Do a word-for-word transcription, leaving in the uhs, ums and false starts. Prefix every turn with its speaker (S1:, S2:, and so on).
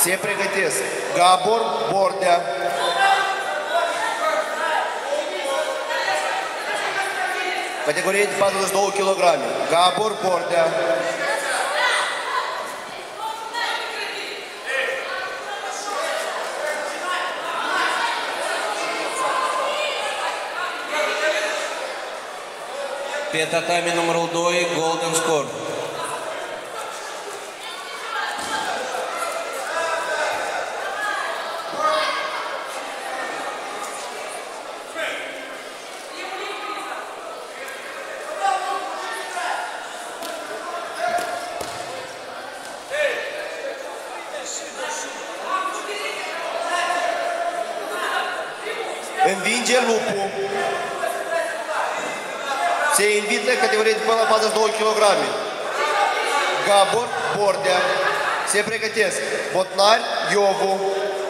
S1: Se pregătesc Gabor Bordea. Categorie de patruzeci și două kilograme. Gabor Bordea.
S2: Pe tatami numărul doi, Golden Score.
S1: Învinge lupul. Se invită categorie de până la patruzeci și două kilograme. Gabor Bordea. Se pregătesc Botnar Iovu.